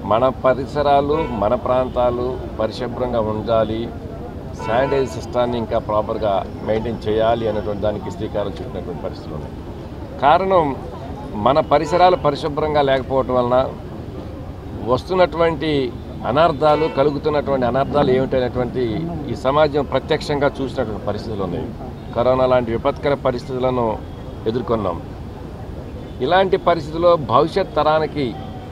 మన పరిసరాలు మన ప్రాంతాలు పరిశుభ్రంగా ఉండాలి, శానిటైజ్ సిస్టాన్ని ఇంకా ప్రాపర్గా మెయింటైన్ చేయాలి అనేటువంటి దానికి శ్రీకారం చుట్టినటువంటి పరిస్థితులు ఉన్నాయి. కారణం మన పరిసరాలు పరిశుభ్రంగా లేకపోవటం వలన వస్తున్నటువంటి అనర్థాలు, కలుగుతున్నటువంటి అనర్థాలు ఏమిటనేటువంటి ఈ సమాజం ప్రత్యక్షంగా చూసినటువంటి పరిస్థితులు ఉన్నాయి. కరోనా లాంటి విపత్కర పరిస్థితులను ఎదుర్కొన్నాం. ఇలాంటి పరిస్థితుల్లో భవిష్యత్ తరానికి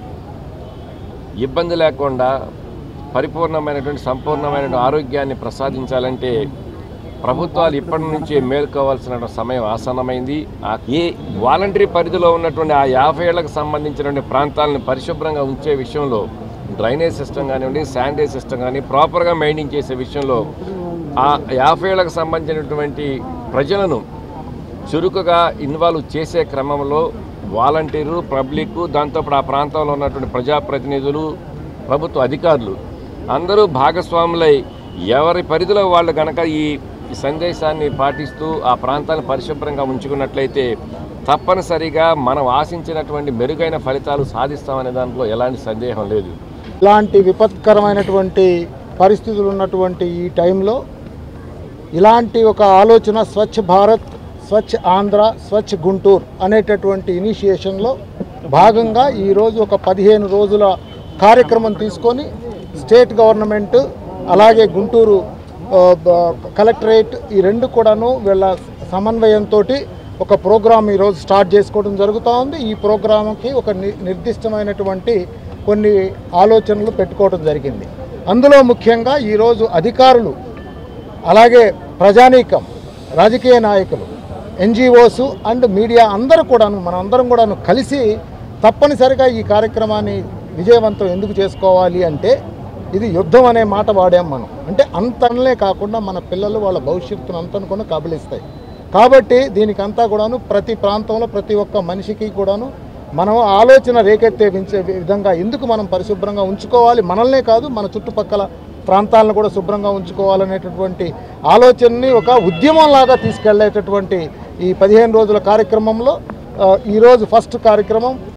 ఇబ్బంది లేకుండా పరిపూర్ణమైనటువంటి సంపూర్ణమైనటువంటి ఆరోగ్యాన్ని ప్రసాదించాలంటే ప్రభుత్వాలు ఇప్పటి నుంచి మేల్కోవాల్సిన సమయం ఆసన్నమైంది. ఏ వాలంటరీ పరిధిలో ఉన్నటువంటి ఆ 50 ఏళ్లకు సంబంధించినటువంటి ప్రాంతాలను పరిశుభ్రంగా ఉంచే విషయంలో డ్రైనేజ్ సిస్టమ్ కానివ్వండి, శానిటైజ్ సిస్టమ్ కానీ ప్రాపర్గా మెయింటైన్ చేసే విషయంలో ఆ 50 ఏళ్లకు సంబంధించినటువంటి ప్రజలను చురుకుగా ఇన్వాల్వ్ చేసే క్రమంలో వాలంటీరు, పబ్లిక్, దాంతోపాటు ఆ ప్రాంతంలో ఉన్నటువంటి ప్రజాప్రతినిధులు, ప్రభుత్వ అధికారులు అందరూ భాగస్వాములై ఎవరి పరిధిలో వాళ్ళు కనుక ఈ సందేశాన్ని పాటిస్తూ ఆ ప్రాంతాన్ని పరిశుభ్రంగా ఉంచుకున్నట్లయితే తప్పనిసరిగా మనం ఆశించినటువంటి మెరుగైన ఫలితాలు సాధిస్తామనే దాంట్లో ఎలాంటి సందేహం లేదు. ఇలాంటి విపత్కరమైనటువంటి పరిస్థితులు ఉన్నటువంటి ఈ టైంలో ఇలాంటి ఒక ఆలోచన స్వచ్ఛ భారత్, స్వచ్ఛ ఆంధ్ర, స్వచ్ఛ గుంటూరు అనేటటువంటి ఇనిషియేషన్లో భాగంగా ఈరోజు ఒక 15 రోజుల కార్యక్రమం తీసుకొని స్టేట్ గవర్నమెంట్ అలాగే గుంటూరు కలెక్టరేట్ ఈ రెండు కూడాను వీళ్ళ సమన్వయంతో ఒక ప్రోగ్రాం ఈరోజు స్టార్ట్ చేసుకోవడం జరుగుతూ ఉంది. ఈ ప్రోగ్రాంకి ఒక నిర్దిష్టమైనటువంటి కొన్ని ఆలోచనలు పెట్టుకోవడం జరిగింది. అందులో ముఖ్యంగా ఈరోజు అధికారులు అలాగే ప్రజానీకం, రాజకీయ నాయకులు, ఎన్జిఓస్ అండ్ మీడియా అందరూ కూడాను మనందరం కూడాను కలిసి తప్పనిసరిగా ఈ కార్యక్రమాన్ని విజయవంతం ఎందుకు చేసుకోవాలి అంటే ఇది యుద్ధం అనే మాట వాడాం మనం. అంటే అంతనే కాకుండా మన పిల్లలు వాళ్ళ భవిష్యత్తును అంతను కూడా కబలిస్తాయి. కాబట్టి దీనికంతా కూడాను ప్రతి ప్రాంతంలో ప్రతి ఒక్క మనిషికి కూడాను మనం ఆలోచన రేకెత్తించే విధంగా ఎందుకు మనం పరిశుభ్రంగా ఉంచుకోవాలి, మనల్నే కాదు మన చుట్టుపక్కల ప్రాంతాలను కూడా శుభ్రంగా ఉంచుకోవాలనేటటువంటి ఆలోచనని ఒక ఉద్యమంలాగా తీసుకెళ్లేటటువంటి ఈ 15 రోజుల కార్యక్రమంలో ఈరోజు ఫస్ట్ కార్యక్రమం